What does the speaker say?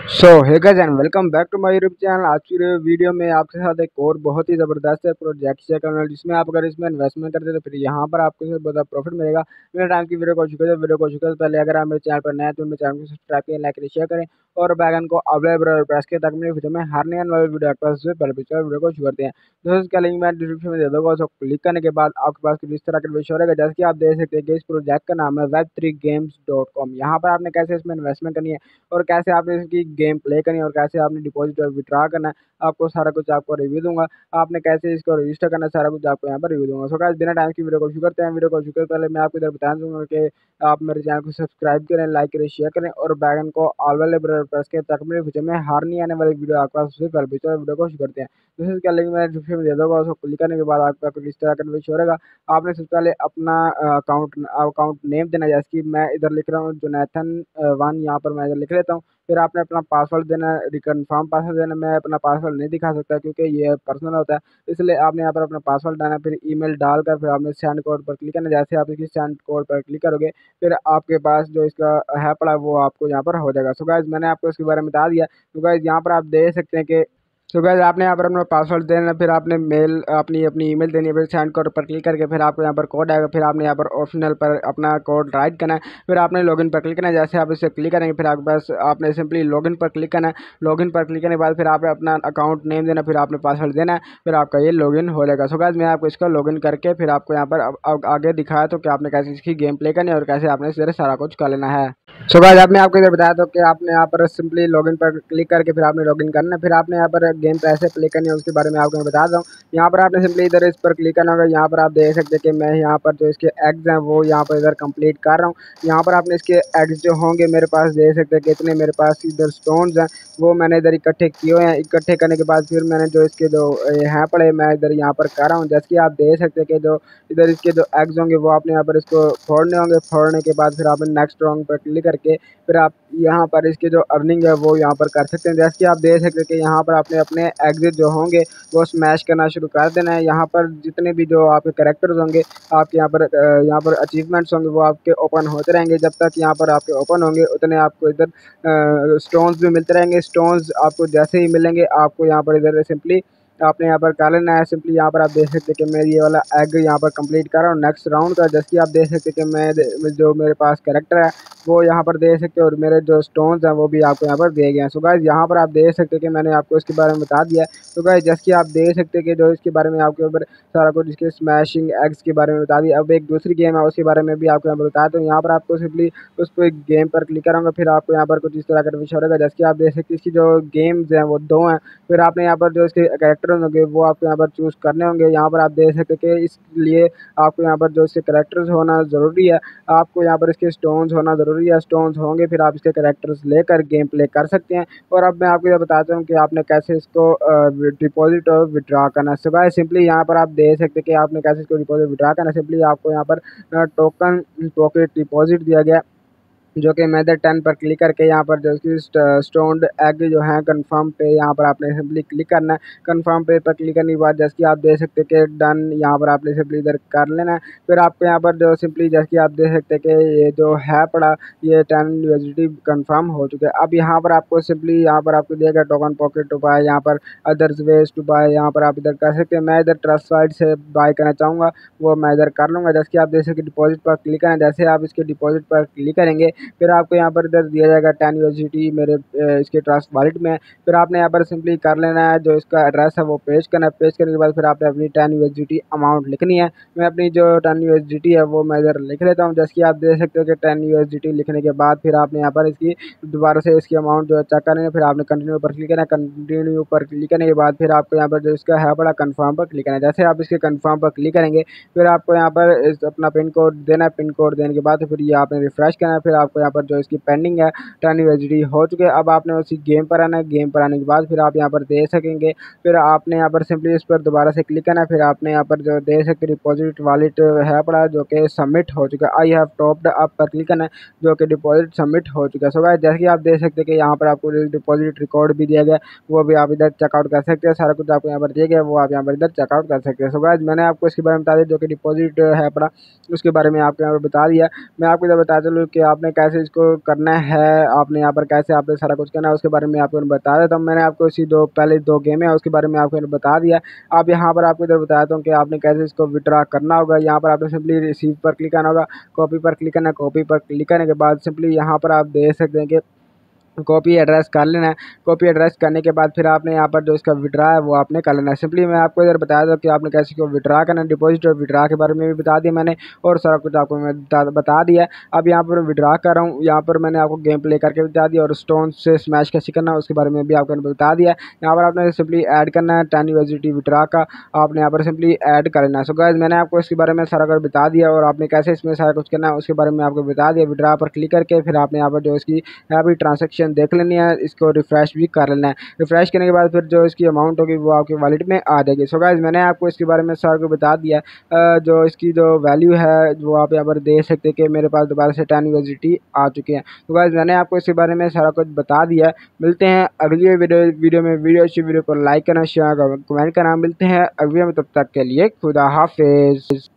Hey guys and welcome back to my YouTube channel. आज की video में आपके साथ एक और बहुत ही ज़बरदस्त प्रोजेक्ट शेयर करना है, जिसमें आप अगर इसमें इन्वेस्टमेंट करते हैं तो फिर यहाँ पर आपको इसमें बहुत प्रॉफिट मिलेगा। मेरे टाइम की वीडियो को पहले अगर आप मेरे चैनल पर नए हैं तो मेरे चैनल को सब्सक्राइब करें, लाइक करें, शेयर करें और बैगन को अवेलेबल प्रेस के, ताकि मेरी वीडियो में हर नया वाली वीडियो आपके पास पहले पिक्चर वीडियो को शुरू करते हैं। दोस्तों इसका लिंक मैं डिस्क्रिप्शन में दे दूँगा, उसको क्लिक करने के बाद आपके पास कुछ इस तरह का विषय रहेगा। जैसे कि आप देख सकते हैं कि इस प्रोजेक्ट का नाम है web3games.com। यहाँ पर आपने कैसे इसमें इन्वेस्टमेंट करनी है और कैसे आपने इसकी गेम प्ले करनी है और कैसे आपने डिपॉजिट और विड्रॉ करना है, आपको सारा कुछ आपको रिव्यू दूंगा। आपने कैसे इसको रजिस्टर करना है, सारा कुछ आपको यहाँ पर रिव्यू दूंगा। सो गाइस बिना टाइम की वीडियो को शुरू करते हैं। वीडियो को शुरू करने से पहले मैं आपको इधर बता दूंगा कि आप मेरे चैनल को सब्सक्राइब करें, लाइक करें, शेयर करें और बैगन को ऑल वाले बटन प्रेस करें, ताकि मेरे फ्यूचर में हर नहीं आने वाली वीडियो आपके पास सबसे पहले पिक्चर वीडियो को शुरू करते हैं। दूसरे इसका लिंक मैं डिस्क्रिप्शन में दे दूंगा, उसको क्लिक करने के बाद आपका कुछ इस तरह का विषय रहेगा। आपने सबसे पहले अपना अकाउंट नेम देना है। जैसे कि मैं इधर लिख रहा हूँ जोनाथन 1, यहाँ पर मैं इधर लिख लेता हूँ। फिर आपने अपना पासवर्ड देना है, रिकन्फर्म पासवर्ड देना है। मैं अपना पासवर्ड नहीं दिखा सकता क्योंकि ये पर्सनल होता है, इसलिए आपने यहाँ पर अपना पासवर्ड डालना है। फिर ईमेल डालकर फिर आपने सेंड कोड पर क्लिक करना है। जैसे आप इसकी सेंड कोड पर क्लिक करोगे फिर आपके पास जो इसका है पड़ा वो आपको यहाँ पर हो जाएगा। सो गाइस मैंने आपको इसके बारे में बता दिया। तो गाइस यहाँ पर आप देख सकते हैं कि तो गाइस आपने यहाँ पर अपना पासवर्ड देना है, फिर आपने मेल अपनी अपनी ईमेल देनी है। फिर सेंड कोड पर क्लिक करके फिर आपको यहाँ पर कोड आएगा। फिर आपने यहाँ पर ऑप्शनल पर अपना कोड राइट करना है। फिर आपने लॉगिन पर क्लिक करना है। जैसे आप इसे क्लिक करेंगे फिर आपके पास आपने सिंपली लॉगिन पर क्लिक करना है। लॉगिन पर क्लिक करने के बाद फिर आपने अपना अकाउंट नेम देना, फिर आपने पासवर्ड देना है, फिर आपका ये लॉगिन हो जाएगा। सो गाइस मैं आपको इसका लॉगिन करके फिर आपको यहाँ पर आगे दिखाया तो कि आपने कैसे इसकी गेम प्ले करनी है और कैसे आपने इस तरह सारा कुछ कर लेना है। सो गाइस आपने आपको इधर बताया तो कि आपने यहाँ पर सिंपली लॉगिन पर क्लिक करके फिर आपने लॉगिन करना है। फिर आपने यहाँ पर गेम कैसे प्ले करनी है उसके बारे में आपको मैं बता दूँ। यहाँ पर आपने सिंपली इधर इस पर क्लिक करना होगा। यहाँ पर आप देख सकते हैं कि मैं यहाँ पर जो इसके एग्स हैं वो यहाँ पर इधर कंप्लीट कर रहा हूँ। यहाँ पर आपने इसके एग्स जो होंगे मेरे पास देख सकते हैं कितने मेरे पास इधर स्टोन्स हैं, वो मैंने इधर इकट्ठे किए हुए हैं। इकट्ठे करने के बाद फिर मैंने जो इसके जो हैं पड़े मैं इधर यहाँ पर कर रहा हूँ। जैसे कि आप देख सकते हैं कि जो इधर इसके जो एग्स होंगे वो आपने यहाँ पर इसको फोड़ने होंगे। फोड़ने के बाद फिर आपने नेक्स्ट रॉन्ग पर क्लिक करके फिर आप यहाँ पर इसकी जो अर्निंग है वो यहाँ पर कर सकते हैं। जैसे कि आप देख सकते हैं कि यहाँ पर आपने अपने एग्जिट जो होंगे वो स्मैश करना शुरू कर देना है। यहाँ पर जितने भी जो आपके कैरेक्टर्स होंगे आपके यहाँ पर अचीवमेंट्स होंगे वो आपके ओपन होते रहेंगे। जब तक यहाँ पर आपके ओपन होंगे उतने आपको इधर स्टोन्स भी मिलते रहेंगे। स्टोन्स आपको जैसे ही मिलेंगे आपको यहाँ पर इधर सिंपली आपने यहाँ पर कर लेना है। सिंपली यहाँ पर आप देख सकते हैं कि मैं ये वाला एग यहाँ पर कंप्लीट कर रहा हूँ नेक्स्ट राउंड का। जैसे कि आप देख सकते हैं कि मैं जो मेरे पास कैरेक्टर है वो यहाँ पर देख सकते हैं और मेरे जो स्टोन्स हैं वो भी आपको यहाँ पर दिए गए हैं। सो गाइस यहाँ पर आप देख सकते हैं कि मैंने आपको इसके बारे में बता दिया है। तो गाइस जैसे कि आप देख सकते हैं कि जो इसके बारे में आपके ऊपर सारा कुछ इसके स्मैशिंग एग्स के बारे में बता दिया। अब एक दूसरी गेम है उसके बारे में भी आपको यहाँ पर बताया। तो यहाँ पर आपको सिंपली उस पर गेम पर क्लिक करूँगा, फिर आपको यहाँ पर कुछ इस तरह का विषय होगा। जैसे कि आप देख सकते हैं इसकी जो गेम्स हैं वो 2 हैं। फिर आपने यहाँ पर जो इसके कैरेक्टर होंगे वो आपको यहाँ पर चूज़ करने होंगे। यहाँ पर आप देख सकते हैं कि इसलिए आपको यहाँ पर जो इसके कैरेक्टर्स होना ज़रूरी है, आपको यहाँ पर इसके स्टोन्स होना ज़रूरी है। स्टोन्स होंगे फिर आप इसके कैरेक्टर्स लेकर गेम प्ले कर सकते हैं। और अब मैं आपको ये बताता हूँ कि आपने कैसे इसको डिपॉजिट और विड्रॉ करना है। सो गाइस सिंपली यहाँ पर आप देख सकते हैं कि आपने कैसे इसको डिपॉजिट विड्रॉ करना है। सिंपली आपको यहाँ पर टोकन पॉकेट डिपॉजिट दिया गया, जो कि मैं इधर 10 पर क्लिक करके यहाँ पर जो कि स्टोन्ड एग जो है कन्फर्म पे यहाँ पर आपने सिंपली क्लिक करना है। कन्फर्म पे पर क्लिक करने के बाद जैसे कि आप देख सकते हैं कि डन यहाँ पर आपने सिंपली इधर कर लेना है। फिर आपको यहाँ पर जो सिंपली जैसे कि आप देख सकते हैं कि ये जो है पड़ा ये 10 यूएसडी कन्फर्म हो चुके हैं। अब यहाँ पर आपको सिंपली यहाँ पर आपको दिएगा टोकन पॉकेट टू बाय, यहाँ पर अदर्स वेज टू बाय, यहाँ पर आप इधर कर सकते हैं। मैं इधर ट्रस्ट साइड से बाय करना चाहूँगा वो मैं इधर कर लूँगा। जैसे कि आप देख सकते हैं डिपॉजिट पर क्लिक करें। जैसे आप इसके डिपॉजिट पर क्लिक करेंगे फिर आपको यहाँ पर इधर दिया जाएगा 10 यूएसडीटी मेरे इसके ट्रस्ट वॉलेट में। फिर आपने यहाँ पर सिंपली कर लेना है, जो इसका एड्रेस है वो पेश करना है। पेश करने के बाद फिर आपने अपनी 10 यूएसडीटी अमाउंट लिखनी है। मैं अपनी जो 10 यूएसडीटी है वो मैं इधर लिख लेता हूँ। जैसे कि आप देख सकते हो कि 10 यूएसडीटी लिखने के बाद फिर आपने यहाँ पर इसकी दोबारा से इसकी अमाउंट जो है चेक करेंगे। फिर आपने कंटिन्यू पर क्लिक करना है। कंटिन्यू पर क्लिक करने के बाद फिर आपको यहाँ पर जो इसका है बड़ा कन्फर्म पर क्लिक करना है। जैसे आप इसके कन्फर्म पर क्लिक करेंगे फिर आपको यहाँ पर अपना पिन कोड देना है। पिन कोड देने के बाद फिर ये आपने रिफ्रेश करना है। फिर आपको यहाँ पर जो इसकी पेंडिंग है 10 यूएसडी हो चुके हैं। अब आपने उसी गेम पर आना है। गेम पर आने के बाद फिर आप यहाँ पर दे सकेंगे। फिर आपने यहाँ पर सिंपली इस पर दोबारा से क्लिक करना है। फिर आपने यहाँ पर जो दे सकते डिपॉजिट वॉलेट है पड़ा जो कि सबमिट हो चुका है। आई हैव टॉप्ड अप पर क्लिक करना है, जो कि डिपॉजिट सबमिट हो चुका है। सो गाइस जैसे कि आप देख सकते हैं कि यहाँ पर आपको डिपॉजिट रिकॉर्ड भी दिया गया, वो भी आप इधर चेकआउट कर सकते हैं। सारा कुछ आपको यहाँ पर दिया गया वो आप यहाँ पर इधर चेकआउट कर सकते हैं। सो गाइस मैंने आपको इसके बारे में बता दिया, जो कि डिपॉजिट है पड़ा उसके बारे में आपको यहाँ पर बता दिया। मैं आपको इधर बता चलूँ कि आपने कैसे इसको करना है, आपने यहाँ पर कैसे आपने सारा कुछ करना है उसके बारे में आपको बता देता हूँ। मैंने आपको इसी पहले दो गेम है उसके बारे में आपको बता दिया। अब यहाँ पर आपको इधर बताता हूँ कि आपने कैसे इसको विड्रा करना होगा। यहाँ पर आपने सिंपली रिसीव पर क्लिक करना होगा, कॉपी पर क्लिक करना है। कॉपी पर क्लिक करने के बाद सिंपली यहाँ पर आप देख सकते हैं कि कॉपी एड्रेस कर लेना है। कॉपी एड्रेस करने के बाद फिर आपने यहाँ पर जो इसका विड्रा है वो आपने कर लेना है। सिंपली मैं आपको इधर बताया था कि आपने कैसे को विड्रा करना है। डिपॉजिट और विड्रा के बारे में भी बता दिया मैंने और सारा कुछ आपको मैं बता दिया। अब यहाँ पर विड्रा कर रहा हूँ, यहाँ पर मैंने आपको गेम प्ले करके बता दिया और स्टोन से स्मैश कैसे करना है उसके बारे में भी आपको बता दिया। यहाँ पर आपने सिंपली ऐड करना है 10 USDT विड्रा का, आपने यहाँ पर सिंपली ऐड कर लेना है। सो गाइस मैंने आपको इसके बारे में सारा कुछ बता दिया और आपने कैसे इसमें सारा कुछ करना है उसके बारे में आपको बता दिया। विड्रा पर क्लिक करके फिर आपने यहाँ पर जो इसकी यहाँ पर ट्रांजेक्शन देख लेनी है, इसको रिफ्रेश भी कर लेना है। रिफ्रेश करने के बाद फिर जो इसकी अमाउंट होगी वो आपके वॉलेट में आ जाएगी। सो गाइस मैंने आपको इसके बारे में सारा कुछ बता दिया। जो इसकी जो वैल्यू है वो आप यहाँ पर देख सकते हैं कि मेरे पास दोबारा से 10 USDT आ चुके हैं। तो गाइस मैंने आपको इसके बारे में सारा कुछ बता दिया। मिलते हैं अगली वीडियो में। वीडियो को लाइक करना, शेयर करना, कमेंट करना। मिलते हैं अगली में, तब तक के लिए खुदा हाफिज।